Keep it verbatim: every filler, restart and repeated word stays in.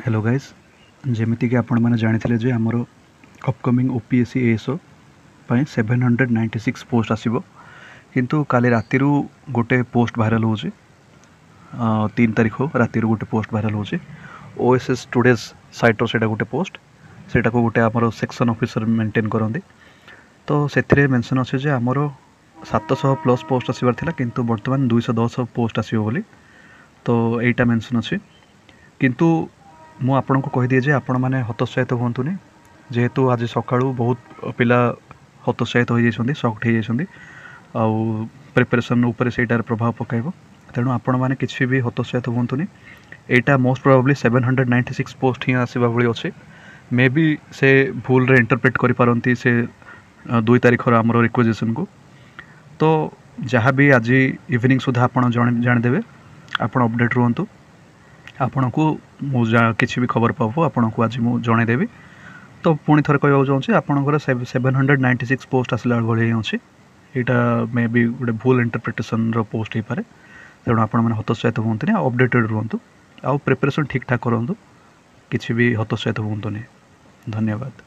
Hello guys, जमीती कि आपण मैंने जानी जे आमर अपकमिंग ओपीएससी एएसओ पाई seven hundred ninety six post आसीबो किंतु काली राति गोटे पोस्ट भाइराल हो तीन तारीख राति गोटे पोस्ट भाइराल हो ओएसएस टुडेज साइट्र से गोटे पोस्ट सेटा को गोटे आमर सेक्शन ऑफिसर मेंटेन करती तो से मेंशन अच्छे जे आमर सात सौ प्लस पोस्ट आसबार थिला किंतु वर्तमान दुईश दस पोस्ट आसो बोली तो यहीटा मेंशन अच्छे किंतु मु आपण को कह दिए जे आपण मैंने हतोत्साहित हुंतुनी जेहेतु आज सका बहुत पिला हतोत्साहित हो जाइछन्ती शॉक्ड हो जाइछन्ती आउ प्रिपरेशन ऊपर सेटार प्रभाव पकाइबो तेणु आपण मैंने किसी भी हतोत्साहित हुंतुनी एटा most probably seven hundred ninety six post ही आसवा भली अच्छे मे बी से भूल रे इंटरप्रेट करि पारंती से दुई तारीख आमर रिक्वेजिशन को तो जहाँ भी आज इवनिंग सुधा आपण जाणदेवे आपण अपडेट रुहतु आपण को किसी भी खबर पाबो आपण को आज मु जनईदेवी तो पुणी थर कहवा चाहूँगी आपंकर seven hundred ninety six post आसला भाई अच्छी यहाँ मे बी गोटे भूल इंटरप्रिटेशन रो पोस्ट हो पारे तेणु आपण मैंने हतोत्साहित हुंतुनी अपडेटेड रुहतु आउ प्रिपरेशन ठीक ठाक करूँ किसी भी हतोत्साहित हुंतुनी। धन्यवाद।